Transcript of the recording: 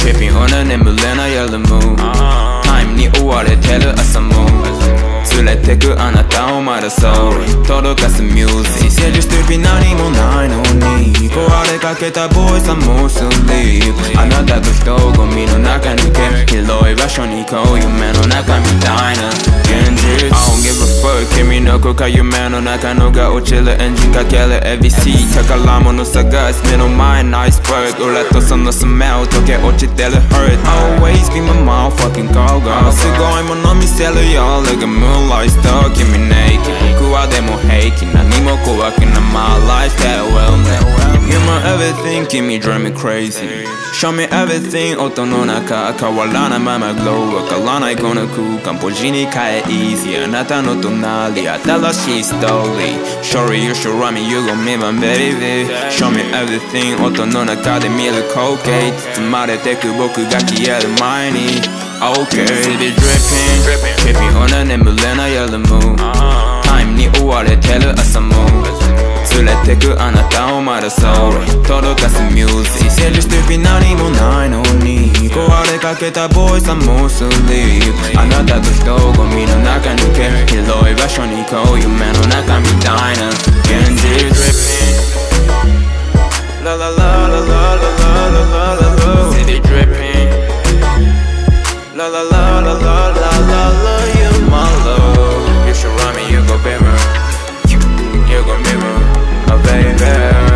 Tripping on a 眠れない夜もタイムに追われてる朝も連れてくあなたをまだそう届かすミュージック整理してる何もないのに壊れかけたボーイさんもスリープあなたと人ゴミの中抜け広い場所に行こう夢の中みたいな現実 I don't give a fuck 君の子か夢の中のが落ちるエンジンかける ABC 宝物探す目の前のアイスバーグ俺とそのスメル溶け落ちてる Hurt Always be my motherfucking go-go すごいもの見せるよ Like a moonlight star 君 naked 僕はでも平気何も怖くない My life that well You're my everything 君 drive me crazy Show me everything 音の中変わらないまま glow わからないこの空間ポジに変え easy あなたの隣新しいストーリー Sorry you should run me you gon' me my baby Show me everything 音の中で見る光景包まれてく僕が消える前に Okay City dripping Tripping on a 眠れない夜もタイムに追われてる朝も連れてくあなたをまだそう届かすミュージック整理してる何もないのに壊れかけたボーイさんもスリープあなたと人ゴミの中抜け広い場所に行こう夢の中みたいな現実 La la la la la la la la la la City dripping La la la la la la la la You my love You should run me you go be my You go mirror, oh baby